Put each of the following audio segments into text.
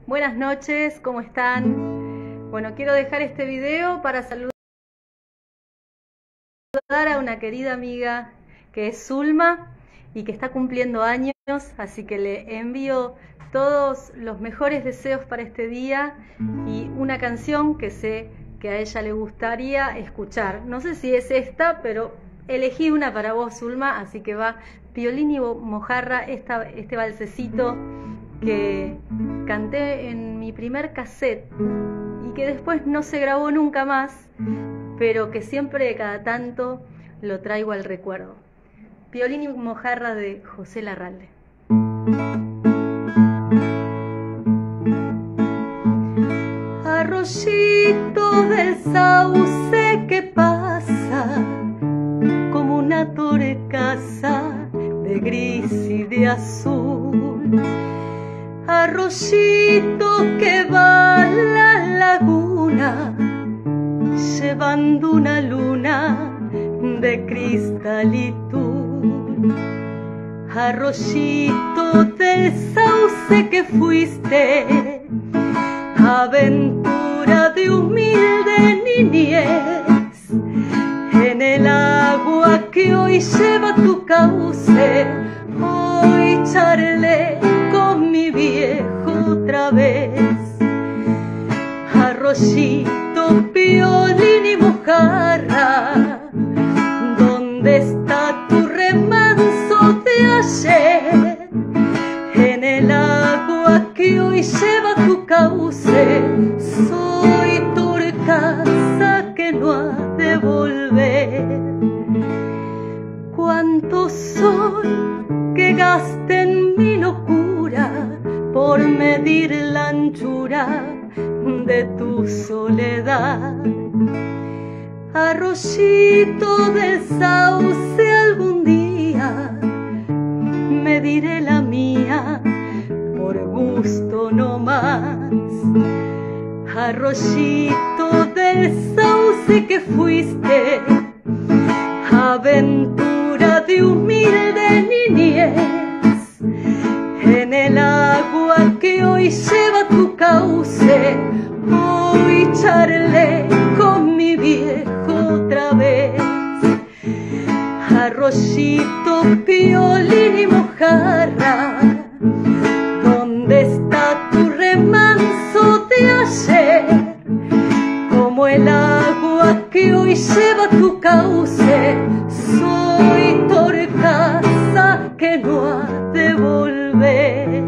Buenas noches, ¿cómo están? Bueno, quiero dejar este video para saludar a una querida amiga que es Zulma y que está cumpliendo años, así que le envío todos los mejores deseos para este día y una canción que sé que a ella le gustaría escuchar. No sé si es esta, pero elegí una para vos, Zulma, así que va Piolín y Mojarra, este balsecito que canté en mi primer cassette y que después no se grabó nunca más, pero que siempre cada tanto lo traigo al recuerdo. Piolín y Mojarra de José Larralde. Arroyito del sauce que pasa como una torcaza de gris y de azul, arroyito que va a la laguna llevando una luna de cristalitud, arroyito del sauce que fuiste aventura de humilde niñez, en el agua que hoy lleva tu cauce, hoy charlé con mi viejo otra vez. Arroyito, Piolín y Mojarra, ¿dónde está tu remanso de ayer? En el agua que hoy lleva tu cauce, soy torcaza que no ha de volver. Cuánto sol que gaste en mi locura por medir la anchura de tu soledad. Arroyito del sauce, algún día me diré la mía por gusto no más. Arroyito del sauce que fuiste aventura de humilde niñez, en el agua que hoy lleva tu cauce, hoy charlé con mi viejo otra vez. Arroyito, Piolín y Mojarra, ¿dónde está tu remanso de ayer? Como el agua que hoy lleva tu cauce, soy torcaza que no ha de volver.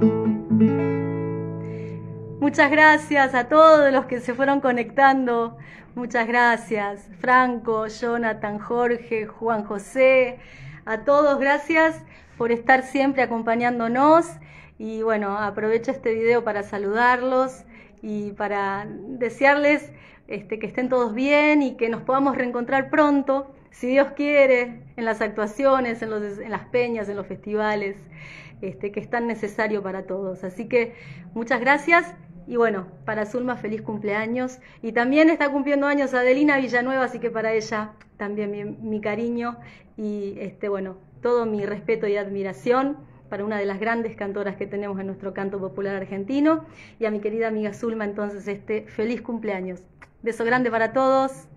Muchas gracias a todos los que se fueron conectando. Muchas gracias, Franco, Jonathan, Jorge, Juan José, a todos gracias por estar siempre acompañándonos. Y bueno, aprovecho este video para saludarlos y para desearles que estén todos bien y que nos podamos reencontrar pronto, si Dios quiere, en las actuaciones, en las peñas, en los festivales, que es tan necesario para todos. Así que muchas gracias. Y bueno, para Zulma, feliz cumpleaños. Y también está cumpliendo años Adelina Villanueva, así que para ella también mi cariño y bueno, todo mi respeto y admiración para una de las grandes cantoras que tenemos en nuestro canto popular argentino. Y a mi querida amiga Zulma, entonces, feliz cumpleaños. Beso grande para todos.